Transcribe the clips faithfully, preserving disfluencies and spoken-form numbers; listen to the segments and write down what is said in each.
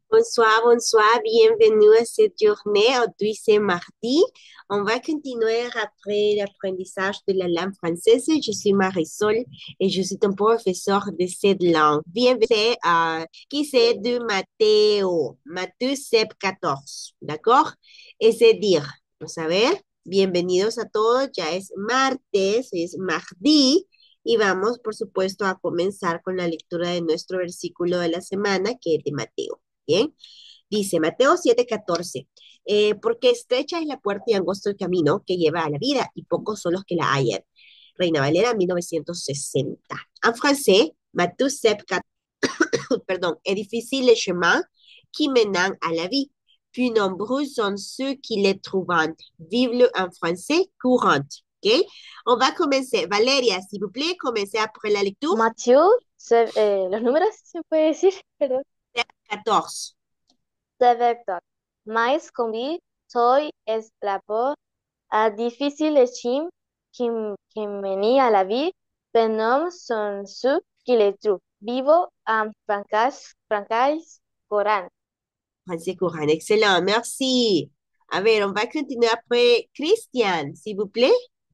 Bonsoir, bonsoir, bienvenue à cette journée. Aujourd'hui, c'est mardi. On va continuer après l'apprentissage de la langue française. Je suis Marisol et je suis ton professeur de cette langue. Bienvenue à qui c'est de Matteo. Matteo Sep quatorze. ¿D'accord? Es decir, vamos a ver. Bienvenidos a todos. Ya es martes, es mardi. Y vamos, por supuesto, a comenzar con la lectura de nuestro versículo de la semana, que es de Mateo. Bien, dice Mateo siete catorce, eh, porque estrecha es la puerta y angosto el camino que lleva a la vida y pocos son los que la hallan. Reina Valera mil novecientos sesenta. En français, Matthieu sept quatorze, pardon, est difficile le chemin qui mène à la vie. Puis nombreux sont ceux qui les trouvent. Vive-le en français courant. OK? On va commencer. Valeria, s'il vous plaît, commencez après la lecture. Mathieu, se- eh, los números, ¿se puede decir? Perdón. quatorze. De Vector. Mais convi, soy es la po, a difícil chim, kim, kimeni a la vie, penom son su, kiletru. Vivo am francais, francais, coran. Français courant. Excellent. Merci. A ver, on va continuer après. Christian, s'il vous plaît.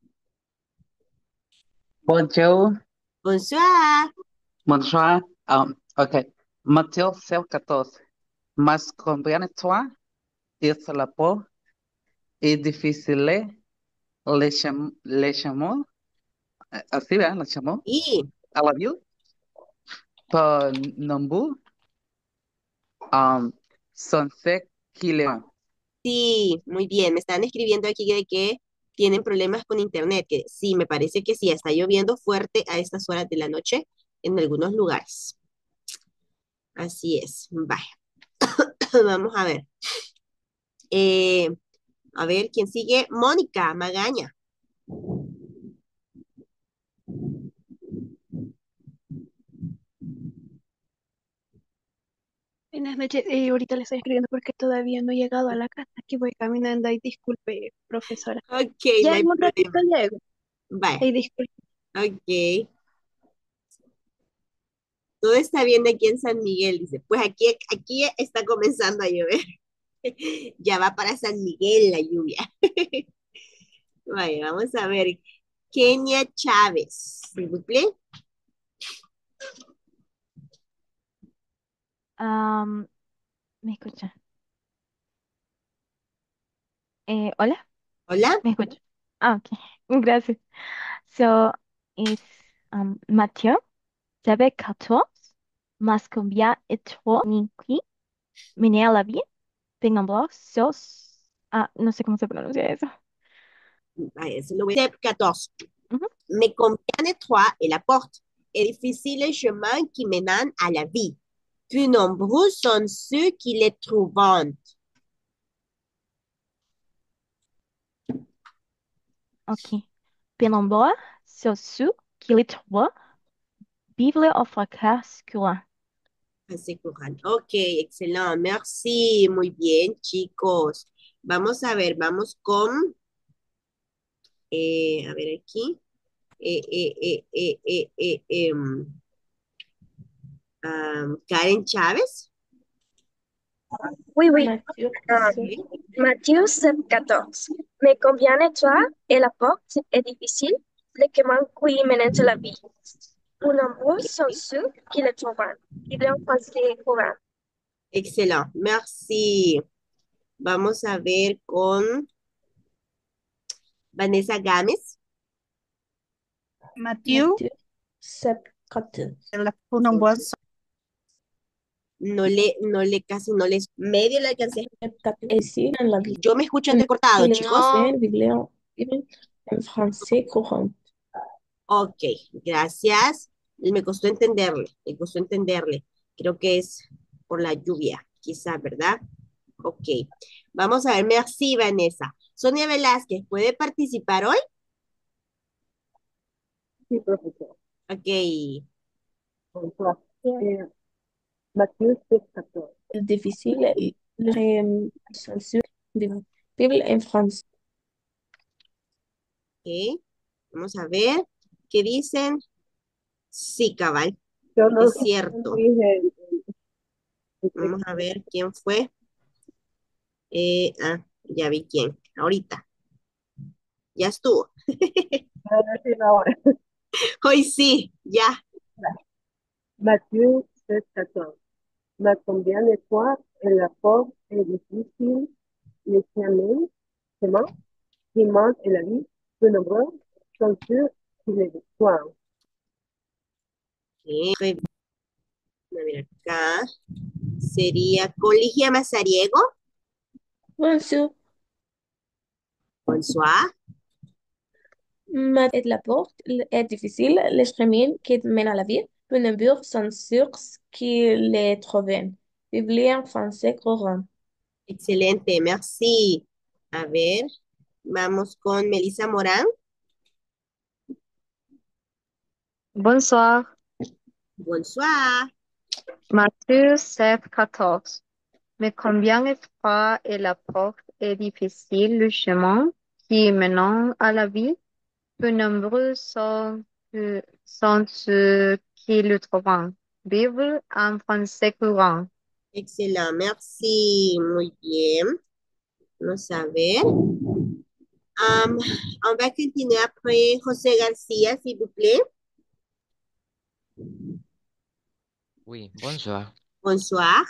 Bonjour, Bonsoir. bonsoir. Um, ok. Mateo seis catorce. Mas combien toi es la peau y difícil le, cham, le chamó, eh, así ¿verdad? Le chamó Y a la view, por nombre, um, son se kileon. sí, muy bien. Me están escribiendo aquí de que tienen problemas con internet. Que sí, me parece que sí. Está lloviendo fuerte a estas horas de la noche en algunos lugares. Así es. Vaya. Vamos a ver. Eh, a ver, ¿quién sigue? Mónica Magaña. Buenas noches. Eh, ahorita le estoy escribiendo porque todavía no he llegado a la casa. Aquí voy caminando. Ay, disculpe, profesora. Ok, no Ya hay en un ratito problema. llego. Vaya. Ay, disculpe. Ok. Todo está bien aquí en San Miguel, dice. Pues aquí, aquí está comenzando a llover. Ya va para San Miguel la lluvia. Vaya, vamos a ver. Kenia Chávez, s'il vous plaît. Am, ¿me escucha? Eh, ¿hola? Hola. ¿Me escucha? Ah, ok. Gracias. So, it's um, Mathieu, j'avais quatorze, mas combien et toi, Niki, menée à la vie, Pengambour, sos, ah, no sé cómo se pronuncia eso. Vaya, eso lo voy a hacer catorce. Ujú. Me conviene trois et la porte. Est difficile le chemin qui mène à la vie. Plus nombreux sont ceux qui les trouvent. Ok. Pengambour, sos ceux qui les trouvent, vivre au fracas courant. Así, Kuhan. Ok, excelente. Merci. Muy bien, chicos. Vamos a ver, vamos con, eh, a ver aquí. Eh, eh, eh, eh, eh, eh, em, am, Karen Chávez. Oui, oui. Mathieu, Euh, Ok. Matthieu sept quatorze. Mais combien de toi et la porte est difficile, le chemin qui mène à la vie. Pour nombreux sont ceux qui le trouvent. Il est en français courant. Excelente. Merci. Vamos a ver con Vanessa Gámez. Mathieu, Mathieu sept quatorze. la framboise. No le, no le, casi no les, medio le alcancé. Et ici, dans la vie. Yo me escucho entrecortado, chicos. No, Bibliothèque en français courant. Ok, gracias. Me costó entenderle, me costó entenderle. Creo que es por la lluvia, quizá, ¿verdad? Ok. Vamos a ver, merci, Vanessa. Sonia Velázquez, ¿puede participar hoy? Sí, profesor. Ok. Bonsoir. Eh, Mathieu sept quatorze. Difficile, le censure de Bible en français. Ok. Vamos a ver qué dicen. Sí, cabal, Yo no, es no cierto. dije Vamos a ver quién fue. Eh, ah, ya vi quién. Ahorita. Ya estuvo. Voy a decir ahora. Hoy sí, ya. Matthieu sept quatorze. Mais combien de fois et la porte est difficile, les chemins, chemin, qui mentent et la vie, peu nombreux sont ceux qui les détournent. Eh, re- a ver acá. Sería Coligia Mazariego. Bonjour. François. Mais et la porte est difficile, les chemins qui mènent à la vie, peu nombreux sont ceux qui les trouvent. Biblia en français courant. Excelente, merci. A ver, vamos con Melissa Morán. Bonsoir. Bonsoir. Matthieu sept quatorze. Mais combien étroit est la porte et difficile le chemin qui mène à la vie? Peu nombreux sont, euh, sont ceux qui le trouvent. Bible en français courant. Excelente, merci. Muy bien. Vamos a ver. Um, on va continuer après José Garcia, s'il vous plaît. Oui, bonsoir. Bonsoir.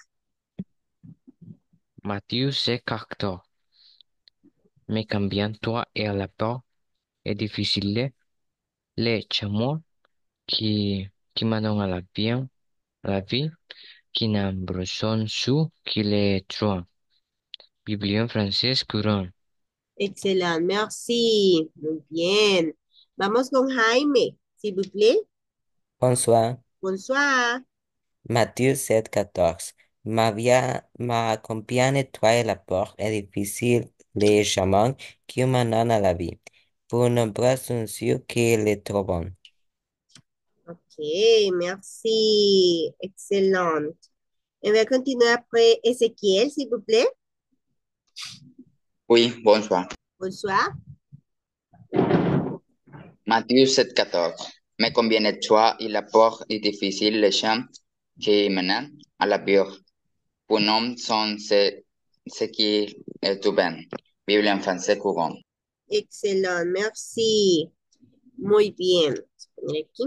Mathieu c'est quatorze. Mais combien toi et la porte est difficile les chemins qui, qui mènent à la vie, à la vie, qui nombreux sont ceux qui les trouvent. Bible en français courant. Excelente, merci. Muy bien. Vamos con Jaime, s'il vous plaît. Bonsoir. Bonsoir. Matthieu sept quatorze. Ma via, ma combien étroit la porte est difficile les chemins qui mènent à la vie. Pour nombreux sont ceux qui les trouvent. Ok, merci. Excellent. On va continuer après Ezequiel, s'il vous plaît. Oui, bonsoir. Bonsoir. Matthieu sept quatorze. Mais combien étroit et la porte est difficile les chemins qui mènent à la vie. Pour nombre sont ceux ceux qui les trouvent. Bible en français courant. Excelente, merci. Muy bien. Vamos a poner aquí.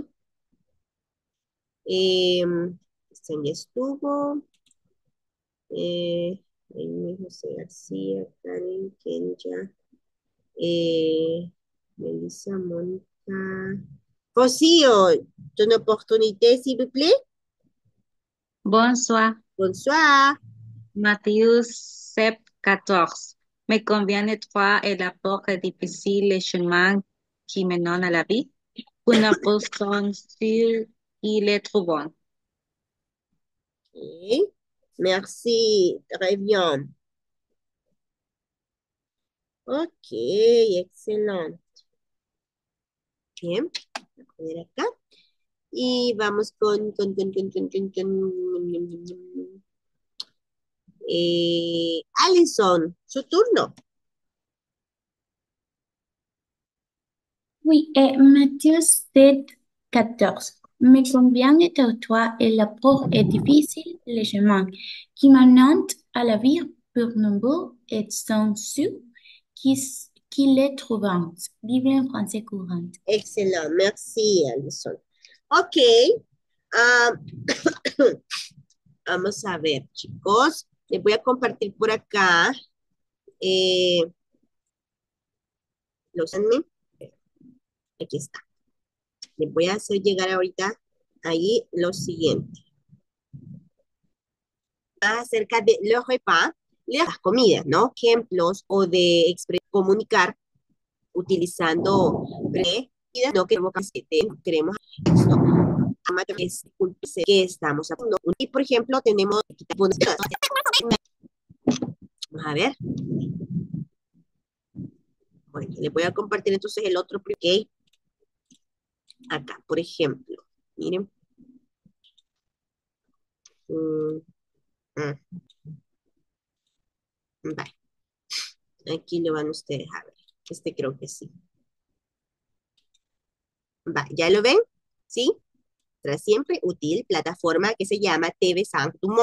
Eh, este ya estuvo. Eh, Jaime, José García, Karen, Kenya, eh, Melissa, Mónica. Rocío, une opportunité, s'il vous plaît. Bonsoir. Bonsoir. Matthieu sept quatorze. Mais combien étroit est la porte et difficile le chemin qui mène à la vie? Une personne sûre qui les trouvons. Ok. Merci, très bien. Ok, excelente. Bien, voy a poner acá. Y vamos con, con, con, con, con, con, con, eh, Alison, su turno. Oui, et Matthieu sept quatorze. Mais combien étroit et la porte est difficile le chemin qui mène à la vie pour nombreux et sont ceux qui, s- qui les trouvent. Bible en français courant. Excellent, merci Alison. Ok, ah, vamos a ver, chicos. Les voy a compartir por acá. Eh, los aquí está. Les voy a hacer llegar ahorita ahí lo siguiente. Acerca de los repas, las comidas, ¿no? Ejemplos o de expre- comunicar utilizando pre, no queremos que queremos esto, que estamos haciendo. Y por ejemplo, tenemos vamos a ver. Bueno, les voy a compartir entonces el otro pre acá, por ejemplo. Miren. Mm, mm. Vale. Aquí lo van ustedes a ver. Este creo que sí. Va, ¿ya lo ven? ¿Sí? Tras siempre útil plataforma que se llama T V Sanctumon.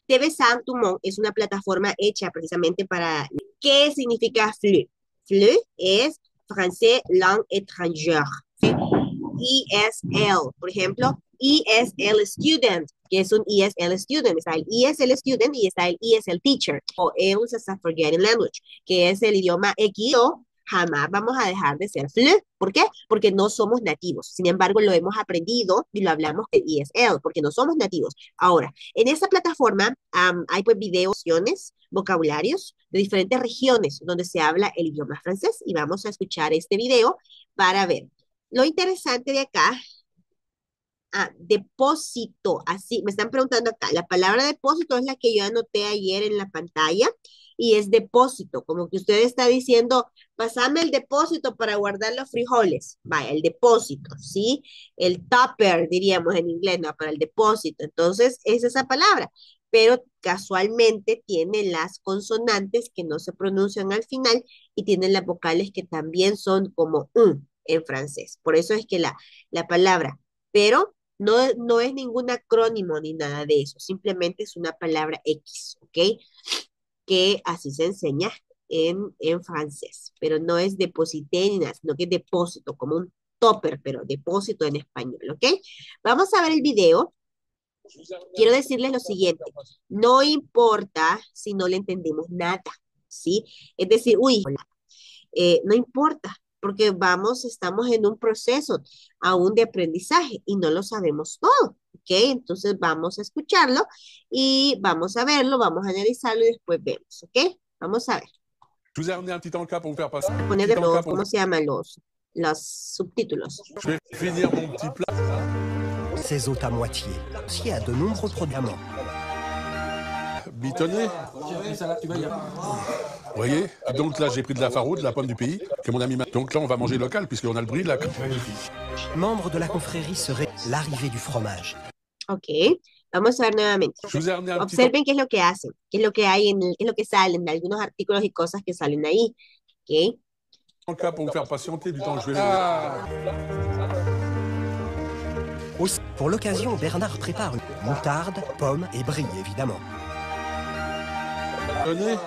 T V cinq du Monde es una plataforma hecha precisamente para... ¿Qué significa F L U? F L U es Français Langue Étrangère. E S L, por ejemplo, E S L Student, que es un E S L Student. Está el E S L Student y está el E S L Teacher, o E U S A Forgotten Language, que es el idioma X O. Jamás vamos a dejar de ser F L U. ¿Por qué? Porque no somos nativos. Sin embargo, lo hemos aprendido y lo hablamos de E S L, porque no somos nativos. Ahora, en esta plataforma um, hay pues videos, vocabularios de diferentes regiones donde se habla el idioma francés y vamos a escuchar este video para ver. Lo interesante de acá, ah, depósito, así, me están preguntando acá, la palabra depósito es la que yo anoté ayer en la pantalla y es depósito, como que usted está diciendo, pasame el depósito para guardar los frijoles, vaya, el depósito, ¿sí? El tupper, diríamos en inglés, no, para el depósito, entonces es esa palabra, pero casualmente tiene las consonantes que no se pronuncian al final y tiene las vocales que también son como un en francés. Por eso es que la, la palabra, pero no, no es ningún acrónimo ni nada de eso, simplemente es una palabra X, ¿ok? Que así se enseña en, en francés, pero no es deposité ni nada, sino que es depósito, como un topper, pero depósito en español, ¿ok? Vamos a ver el video. Quiero decirles lo siguiente, no importa si no le entendemos nada, ¿sí? Es decir, uy, eh, no importa, porque vamos, estamos en un proceso aún de aprendizaje y no lo sabemos todo, ¿ok? Entonces vamos a escucharlo y vamos a verlo, vamos a analizarlo y después vemos, ¿ok? Vamos a ver. Je vous ai amené un petit encas pour vous faire passer. A poner de los, ¿cómo se llaman los, los subtítulos? Je vais finir mon petit plat. Ces hôtes à moitié, qui a de nombreux produits. Bitonné. Vous voyez? Donc là, j'ai pris de la faro, de la pomme du pays, que mon ami m'a... Donc là, on va manger local, puisqu'on a le brie là. Membre de la confrérie serait l'arrivée du fromage. Ok, vamos a ver nuevamente. Observen qué es lo que hacen, qué es lo que hay, en el, qué es lo que salen de algunos artículos y cosas que salen ahí. Ok. En cas, pour vous faire patienter du temps, je vais... Aussi, pour l'occasion, Bernard prépare une moutarde, pomme et brie, évidemment. Vous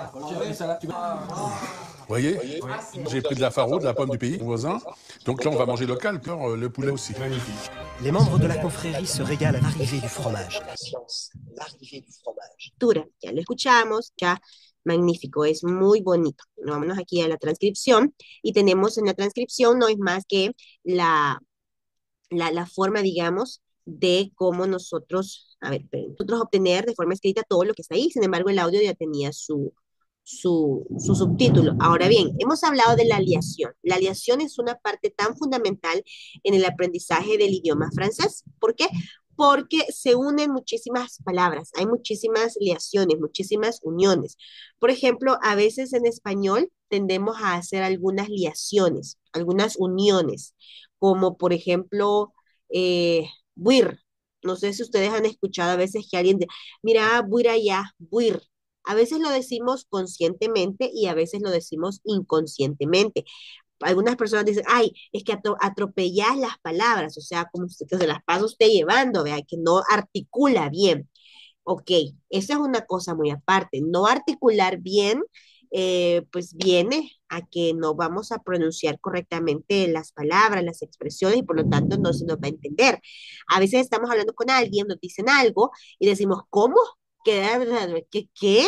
voyez, j'ai pris de la faro, de la pomme du pays voisin. Donc là, on va manger local, puis euh, le poulet aussi. Les membres de la confrérie se régalent à l'arrivée du fromage. L'arrivée du fromage. Ya lo escuchamos, ya magnífico, es muy bonito. Vámonos aquí a la transcripción y tenemos en la transcripción no es más que la, la, la forma, digamos, de cómo nosotros, a ver, nosotros obtener de forma escrita todo lo que está ahí. Sin embargo, el audio ya tenía su, su, su subtítulo. Ahora bien, hemos hablado de la aliación. La aliación es una parte tan fundamental en el aprendizaje del idioma francés. ¿Por qué? Porque se unen muchísimas palabras, hay muchísimas liaciones, muchísimas uniones. Por ejemplo, a veces en español tendemos a hacer algunas liaciones, algunas uniones, como por ejemplo, eh, buir. No sé si ustedes han escuchado a veces que alguien dice, mira, buir allá, buir. A veces lo decimos conscientemente y a veces lo decimos inconscientemente. Algunas personas dicen, ay, es que atropellas las palabras, o sea, como usted, que se las pasa usted llevando, vea, que no articula bien. Ok, esa es una cosa muy aparte. No articular bien, eh, pues viene a que no vamos a pronunciar correctamente las palabras, las expresiones, y por lo tanto no se nos va a entender. A veces estamos hablando con alguien, nos dicen algo, y decimos, ¿cómo? ¿Qué? ¿Qué? ¿Qué?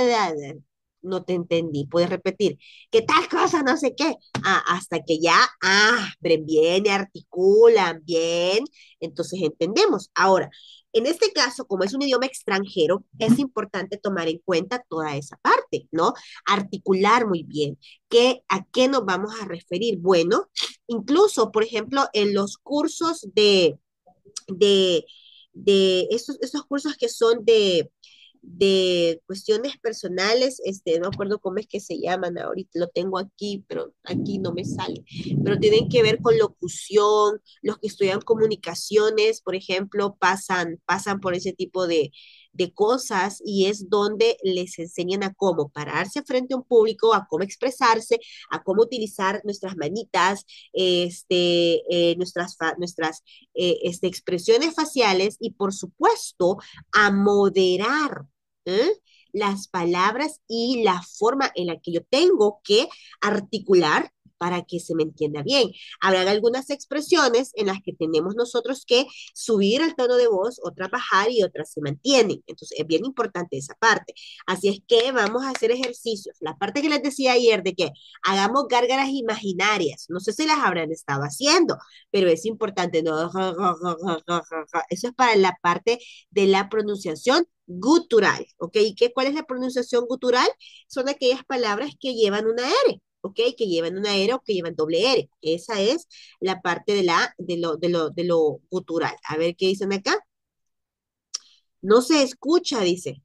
No te entendí, puedes repetir, ¿qué tal cosa? No sé qué, ah, hasta que ya, ah, bien, articulan bien, entonces entendemos. Ahora, en este caso, como es un idioma extranjero, es importante tomar en cuenta toda esa parte, ¿no? Articular muy bien. ¿Qué, ¿A qué nos vamos a referir? Bueno, incluso, por ejemplo, en los cursos de, de, de esos, esos cursos que son de de cuestiones personales, este, no me acuerdo cómo es que se llaman ahorita, lo tengo aquí, pero aquí no me sale, pero tienen que ver con locución, los que estudian comunicaciones, por ejemplo, pasan, pasan por ese tipo de, de cosas y es donde les enseñan a cómo pararse frente a un público, a cómo expresarse, a cómo utilizar nuestras manitas, este, eh, nuestras, nuestras eh, este, expresiones faciales y por supuesto a moderar ¿eh? Las palabras y la forma en la que yo tengo que articular para que se me entienda bien. Habrán algunas expresiones en las que tenemos nosotros que subir el tono de voz, otras bajar y otras se mantienen. Entonces es bien importante esa parte. Así es que vamos a hacer ejercicios. La parte que les decía ayer de que hagamos gárgaras imaginarias. No sé si las habrán estado haciendo, pero es importante. ¿No? Eso es para la parte de la pronunciación gutural, ¿ok? ¿Y qué, cuál es la pronunciación gutural? Son aquellas palabras que llevan una R, ¿ok? Que llevan una R o que llevan doble R. Esa es la parte de, la, de, lo, de, lo, de lo gutural. A ver qué dicen acá. No se escucha, dice.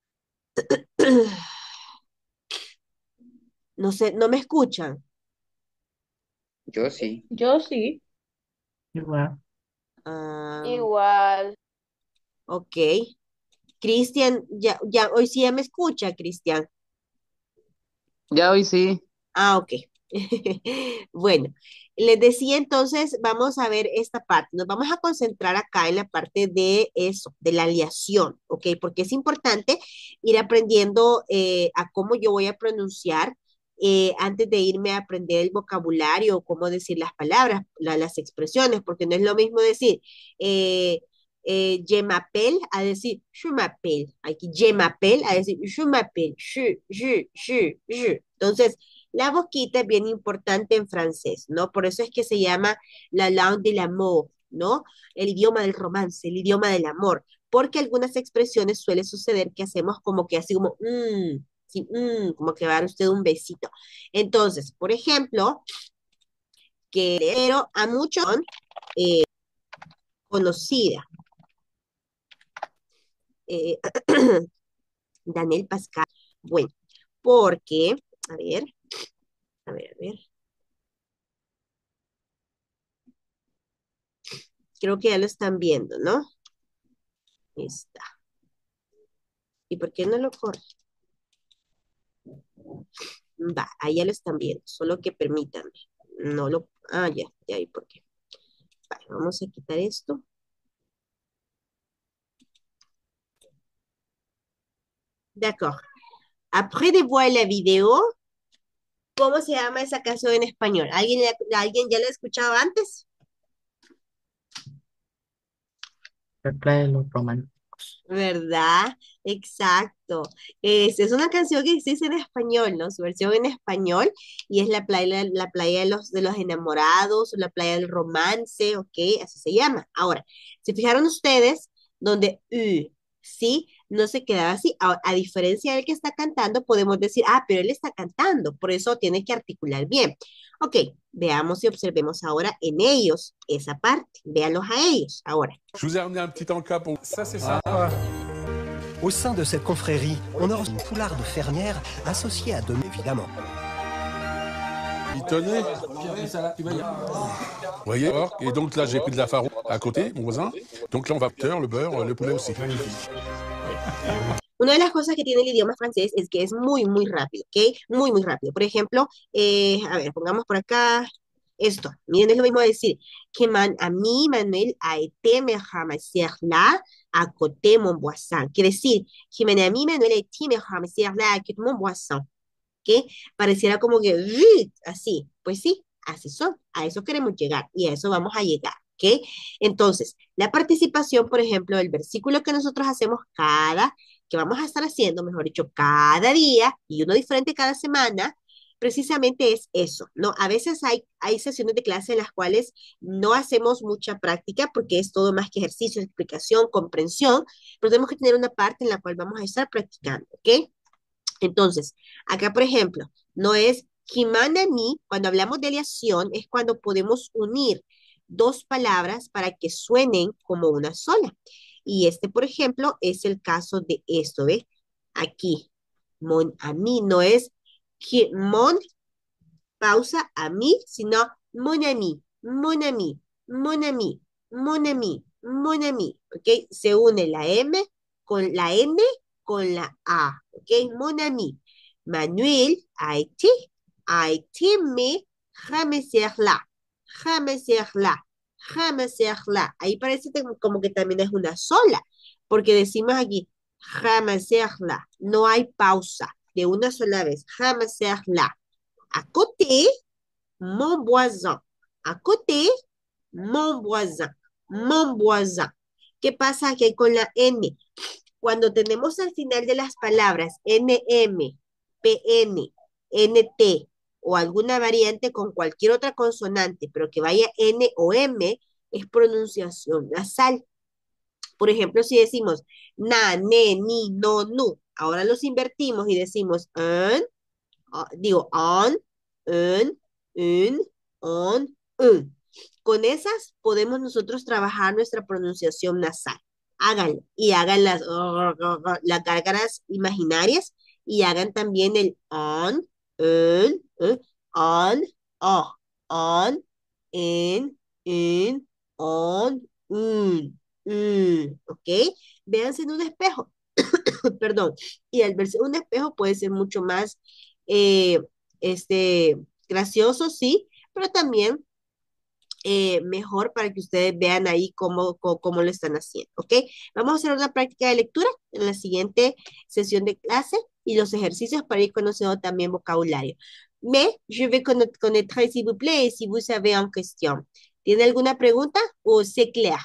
No sé, no me escuchan. Yo sí. Yo sí. Igual. Ah, Igual. ok. Cristian, ya, ya, hoy sí ya me escucha, Cristian. Ya hoy sí. Ah, ok. Bueno, les decía entonces, vamos a ver esta parte. Nos vamos a concentrar acá en la parte de eso, de la aleación, ¿ok? Porque es importante ir aprendiendo eh, a cómo yo voy a pronunciar eh, antes de irme a aprender el vocabulario o cómo decir las palabras, la- las expresiones, porque no es lo mismo decir eh, eh, je m'appelle a decir je m'appelle. Aquí je m'appelle a decir je m'appelle, je, je, je, je. Entonces, la boquita es bien importante en francés, ¿no? Por eso es que se llama la langue de l'amour, ¿no? El idioma del romance, el idioma del amor, porque algunas expresiones suele suceder que hacemos como que así como, mmm, sí, mm, como que va a dar usted un besito. Entonces, por ejemplo, que pero a muchos eh, conocida, eh, Daniel Pascal, bueno, porque, a ver, a ver, a ver, creo que ya lo están viendo, ¿no? Ahí está. ¿Y por qué no lo corre? Va, ahí ya lo están viendo, solo que permítanme. No lo, ah, ya, ya vi por qué. Vale, vamos a quitar esto. D'accord. Après de voir la vidéo, ¿cómo se llama esa canción en español? ¿Alguien, la- ¿alguien ya la ha escuchado antes? La playa de los románticos. ¿Verdad? Exacto. Es, es una canción que existe en español, ¿no? Su versión en español y es la playa, la playa de los, de los enamorados o la playa del romance, ¿ok? Así se llama. Ahora, ¿se fijaron ustedes donde U, sí? No se quedaba así. A, a diferencia del que está cantando, podemos decir, ah, pero él está cantando, por eso tiene que articular bien. Ok, veamos y observemos ahora en ellos esa parte. Véanlos a ellos ahora. Je vous ai ramené un petit encas pour... Ça, c'est sympa. Au sein de cette confrérie, on aura une foulard de fermière associée à deux, évidemment. Pitonné. Vous voyez? Et donc là, j'ai pris de la farine à côté, mon voisin. Donc là, on va faire le beurre, le poulet aussi. Una de las cosas que tiene el idioma francés es que es muy, muy rápido, ¿ok? Muy, muy rápido. Por ejemplo, eh, a ver, pongamos por acá esto. Miren, es lo mismo decir que man, a mí, Manuel, a été me ramasser là, à côté mon boisson. Quiere decir que man, a mí, Manuel, a été me ramasser là, à côté mon boisson. ¿Ok? Pareciera como que "Ugh", así. Pues sí, así son. A eso queremos llegar y a eso vamos a llegar. ¿Ok? Entonces, la participación, por ejemplo, del versículo que nosotros hacemos cada, que vamos a estar haciendo, mejor dicho, cada día y uno diferente cada semana, precisamente es eso, ¿no? A veces hay, hay sesiones de clase en las cuales no hacemos mucha práctica porque es todo más que ejercicio, explicación, comprensión, pero tenemos que tener una parte en la cual vamos a estar practicando, ¿ok? Entonces, acá, por ejemplo, no es Himanami, cuando hablamos de aleación, es cuando podemos unir dos palabras para que suenen como una sola. Y este, por ejemplo, es el caso de esto, ¿ves? Aquí, mon ami, no es ki- mon, pausa, ami, sino mon ami, mon ami, mon ami, mon ami, mon ami, ¿ok? Se une la M con la N con la A, ¿ok? Mon ami. Manuel a été, a été me ramasser-la, ramasser-la, ramasser-la. Ahí parece que como que también es una sola, porque decimos aquí, Ramasserla. No hay pausa. De una sola vez. Ramasserla. À côté, mon voisin. À côté, mon voisin. Mon voisin. ¿Qué pasa aquí con la N? Cuando tenemos al final de las palabras N M, P N, N T o alguna variante con cualquier otra consonante, pero que vaya N o M, es pronunciación nasal. Por ejemplo, si decimos na, ne, ni, no, nu, ahora los invertimos y decimos un, uh, digo on, un, un, on, un. Con esas podemos nosotros trabajar nuestra pronunciación nasal. Háganlo y hagan las, las gárgaras imaginarias y hagan también el on, un, un, on, oh, on, en, en, on, un, un, ¿ok? Véanse en un espejo, perdón, y al verse en un espejo puede ser mucho más, eh, este, gracioso, sí, pero también eh, mejor para que ustedes vean ahí cómo, cómo, cómo lo están haciendo, ¿ok? Vamos a hacer una práctica de lectura en la siguiente sesión de clase y los ejercicios para ir conociendo también vocabulario. Mais je vais connaître, connaître s'il vous plaît, et si vous savez en question. ¿Tiene alguna pregunta o c'est clair?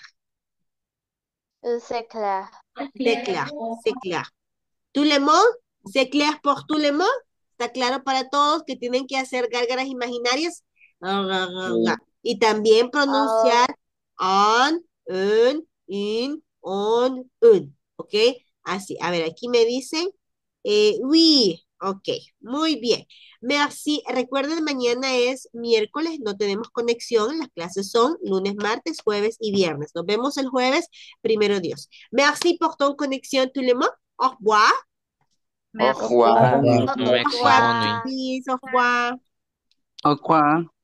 C'est clair. C'est clair, c'est clair. ¿Tout le monde? ¿C'est clair pour tout le monde? ¿Está claro para todos que tienen que hacer gárgaras imaginarias? Y también pronunciar on, un, in, on, un. ¿Ok? Así. A ver, aquí me dicen, eh, oui. Ok, muy bien. Merci. Recuerden, mañana es miércoles, no tenemos conexión. Las clases son lunes, martes, jueves y viernes. Nos vemos el jueves, primero Dios. Merci pour ton connexion, tout le monde. Au revoir. Au revoir. Merci, Au revoir, bonne nuit. Chris. Au revoir. Au revoir.